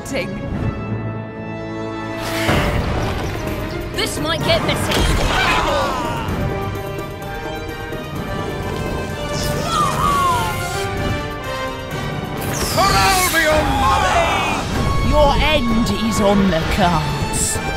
exciting! This might get messy. For Albion! Your end is on the cards.